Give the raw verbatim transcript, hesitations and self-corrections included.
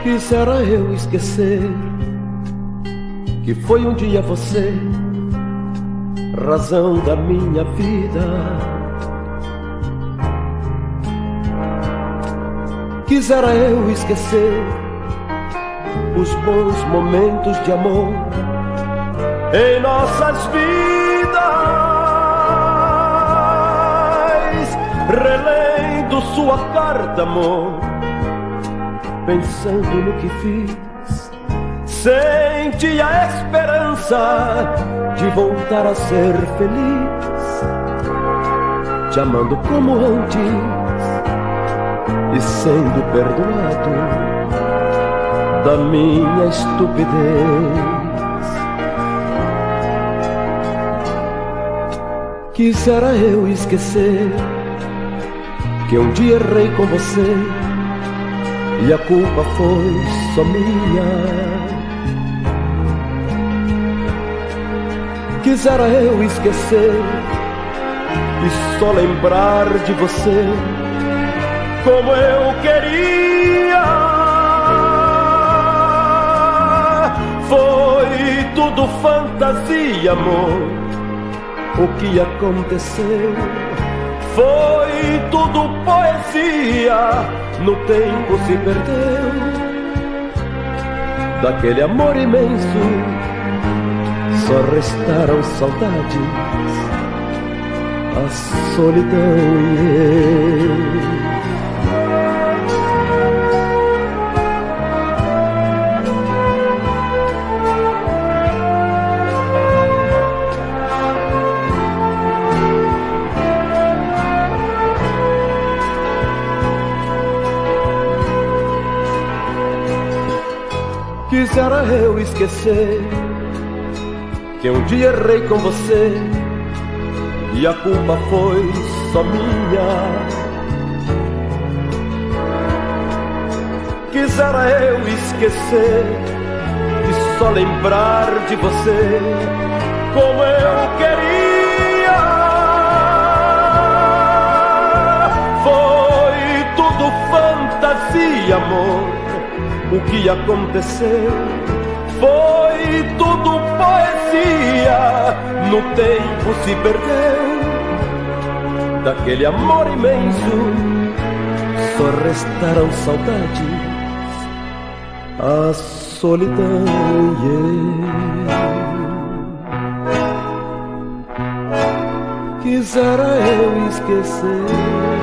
Quisera eu esquecer que foi um dia você, razão da minha vida. Quisera eu esquecer os bons momentos de amor em nossas vidas, relendo sua carta, amor, pensando no que fiz. Senti a esperança de voltar a ser feliz, te amando como antes e sendo perdoado da minha estupidez. Quisera eu esquecer que um dia errei com você e a culpa foi só minha. Quisera eu esquecer e só lembrar de você como eu queria. Foi tudo fantasia, amor, o que aconteceu. Foi tudo poesia, no tempo se perdeu. Daquele amor imenso só restaram saudades, a solidão e eu. Quisera eu esquecer que um dia errei com você e a culpa foi só minha. Quisera eu esquecer e só lembrar de você como eu queria. Foi tudo fantasia, amor, o que aconteceu. Foi tudo poesia, no tempo se perdeu. Daquele amor imenso só restaram saudades, a solidão e eu. Quisera eu esquecer